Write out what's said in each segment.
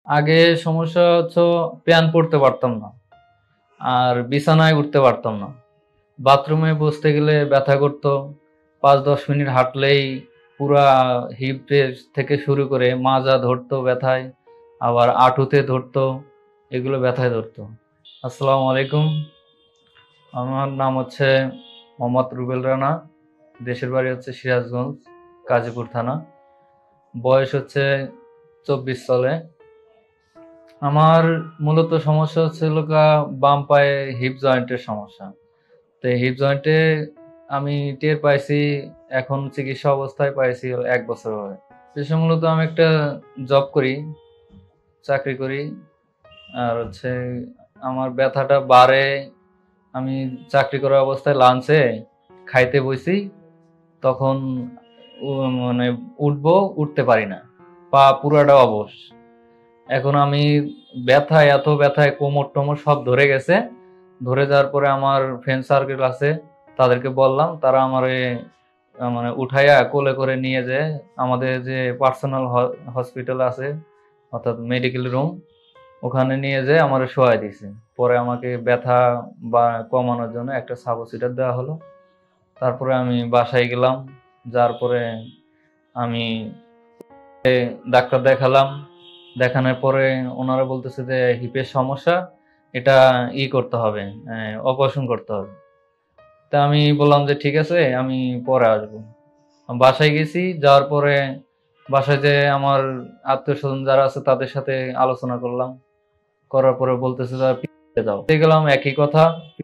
আগে সমস্যা হচ্ছে প্যান পড়তে পারতাম না, আর বিছানায় উঠতে পারতাম না। বাথরুমে বসতে গেলে ব্যথা করতো। 5-10 মিনিট হাঁটলেই পুরা হিপ থেকে শুরু করে মাজা ধরতো ব্যথায়, আবার আঁটুতে ধরতো, এগুলো ব্যথায় ধরতো। আসসালামু আলাইকুম, আমার নাম হচ্ছে মোহাম্মদ রুবেল রানা। দেশের বাড়ি হচ্ছে সিরাজগঞ্জ, গাজীপুর থানা। বয়স হচ্ছে 24 চলে। আমার মূলত সমস্যা হচ্ছিল বাম পায়ে হিপ জয়েন্টের সমস্যা। তো হিপ জয়েন্টে আমি টের পাইছি এখন চিকিৎসা অবস্থায় পাইছি 1 বছর হয়। পেশা মূলত আমি একটা জব করি, চাকরি করি। আর হচ্ছে আমার ব্যথাটা বাড়ে, আমি চাকরি করা অবস্থায় লাঞ্চে খাইতে বসি, তখন মানে উঠতে পারি না, পা পুরাটা অবশ। এখন আমি এত ব্যথায় কোমর টোমর সব ধরে গেছে। ধরে যাওয়ার পরে আমার ফ্রেন্ড সার্কেল আছে, তাদেরকে বললাম, তারা আমারে মানে উঠাইয়া কোলে করে নিয়ে যায় আমাদের যে পার্সোনাল হসপিটাল আছে, অর্থাৎ মেডিকেল রুম, ওখানে নিয়ে যেয়ে আমার শোয়াই দিছে। পরে আমাকে ব্যথা বা কমানোর জন্য একটা সাবসিডার দেওয়া হলো। তারপরে আমি বাসায় গেলাম, যার পরে আমি ডাক্তার দেখালাম। দেখানোর পরে ওনারা বলতেছে যে হিপের সমস্যা, এটা করতে হবে, অপারেশন করতে হবে। তা আমি বললাম যে ঠিক আছে, আমি পরে আসবো। বাসায় গেছি, যাওয়ার পরে বাসায় যে আমার আত্মীয় স্বজন যারা আছে তাদের সাথে আলোচনা করলাম। করার পরে বলতেছে যে যাও গেলাম, একই কথা।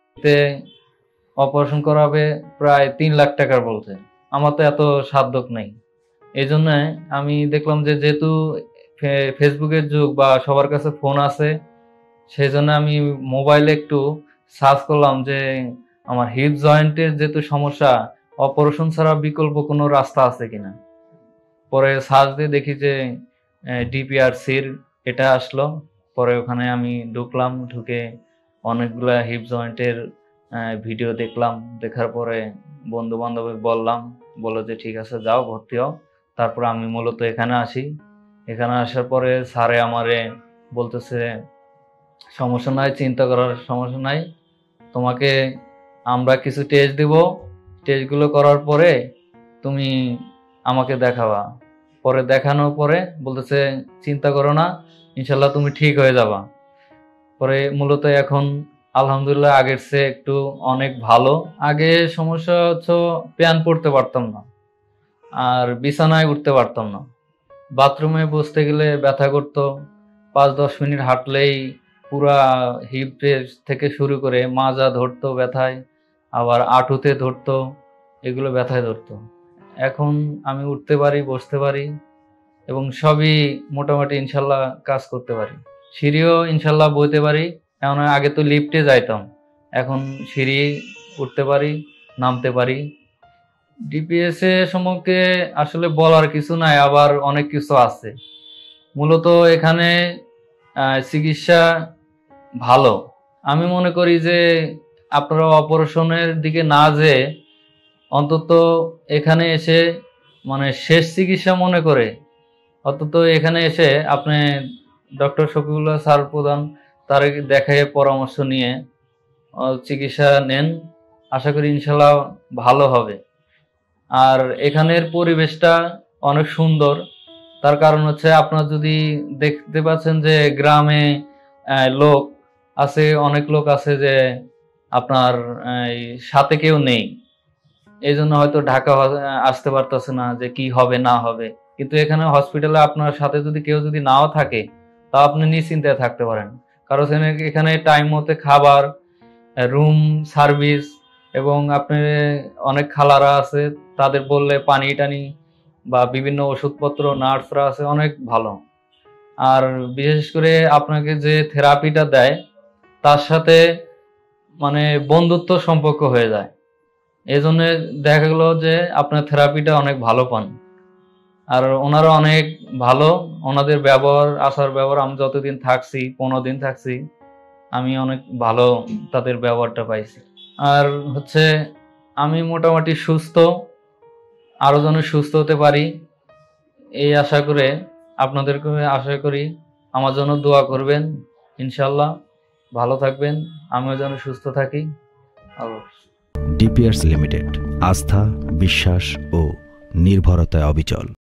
অপারেশন করাবে প্রায় 3 লাখ টাকার বলছে। আমার তো এত সাধ্য নেই। এই জন্য আমি দেখলাম যে যেহেতু ফেসবুকের যুগ বা সবার কাছে ফোন আছে, সেই জন্য আমি মোবাইলে একটু সার্চ করলাম যে আমার হিপ জয়েন্টের যেহেতু সমস্যা, অপারেশন ছাড়া বিকল্প কোনো রাস্তা আছে কিনা। পরে সার্চ দিয়ে দেখি যে ডিপিআরসির এটা আসলো। পরে ওখানে আমি ঢুকলাম, ঢুকে অনেকগুলা হিপ জয়েন্টের ভিডিও দেখলাম। দেখার পরে বন্ধু বান্ধব বললাম, বললো যে ঠিক আছে যাও ভর্তি হও। তারপর আমি মূলত এখানে আসি। এখানে আসার পরে স্যারে আমারে বলতেছে সমস্যা নাই, চিন্তা করার সমস্যা নাই, তোমাকে আমরা কিছু টেস্ট দিব, টেস্টগুলো করার পরে তুমি আমাকে দেখাবা। পরে দেখানোর পরে বলতেছে চিন্তা করো না, ইনশাল্লাহ তুমি ঠিক হয়ে যাবা। পরে মূলত এখন আলহামদুলিল্লাহ আগের চেয়ে একটু অনেক ভালো। আগে সমস্যা হচ্ছে প্যান পড়তে পারতাম না, আর বিছানায় উঠতে পারতাম না। বাথরুমে বসতে গেলে ব্যথা করতো। 5-10 মিনিট হাঁটলেই পুরা হিপ থেকে শুরু করে মাজা ধরতো ব্যথায়, আবার আঁটুতে ধরতো, এগুলো ব্যথায় ধরতো। এখন আমি উঠতে পারি, বসতে পারি, এবং সবই মোটামুটি ইনশাল্লাহ কাজ করতে পারি। সিঁড়িও ইনশাল্লাহ বইতে পারি। এমন আগে তো লিফটে যাইতাম, এখন সিঁড়ি উঠতে পারি, নামতে পারি। ডিপিএস এ সম্পর্কে আসলে বলার কিছু নাই, আবার অনেক কিছু আছে। মূলত এখানে চিকিৎসা ভালো। আমি মনে করি যে আপনারা অপারেশনের দিকে না যেয়ে অন্তত এখানে এসে মানে শেষ চিকিৎসা মনে করে অন্তত এখানে এসে আপনি ডক্টর শফিউল্লাহ স্যার প্রধান তার দেখে পরামর্শ নিয়ে চিকিৎসা নেন। আশা করি ইনশাল্লাহ ভালো হবে। আর এখানের পরিবেশটা অনেক সুন্দর। তার কারণ হচ্ছে আপনার যদি দেখতে পাচ্ছেন যে গ্রামে লোক আছে, অনেক লোক আছে যে আপনার সাথে কেউ নেই, এই জন্য হয়তো ঢাকা আসতে পারতেছে না যে কি হবে না হবে। কিন্তু এখানে হসপিটালে আপনার সাথে যদি কেউ যদি নাও থাকে, তা আপনি নিশ্চিন্তায় থাকতে পারেন। কারণ এখানে টাইম মতো খাবার, রুম সার্ভিস, এবং আপনি অনেক খালারা আছে, তাদের বললে পানি টানি বা বিভিন্ন ওষুধপত্র, নার্সরা আছে, অনেক ভালো। আর বিশেষ করে আপনাকে যে থেরাপিটা দেয়, তার সাথে মানে বন্ধুত্ব সম্পর্ক হয়ে যায়। এই জন্য দেখা গেল যে আপনার থেরাপিটা অনেক ভালো পান। আর ওনারা অনেক ভালো, ওনাদের ব্যবহার, আচার ব্যবহার, আমি যতদিন থাকছি, 15 দিন থাকছি, আমি অনেক ভালো তাদের ব্যবহারটা পাইছি। আর হচ্ছে আমি মোটামুটি সুস্থ, আরো যেন সুস্থ হতে পারি এই আশা করে আপনাদেরকে আশা করি আমার জন্য দোয়া করবেন। ইনশাল্লাহ ভালো থাকবেন, আমিও যেন সুস্থ থাকি। আল্লাহ হাফেজ। ডিপিআরস লিমিটেড, আস্থা, বিশ্বাস ও নির্ভরতায় অবিচল।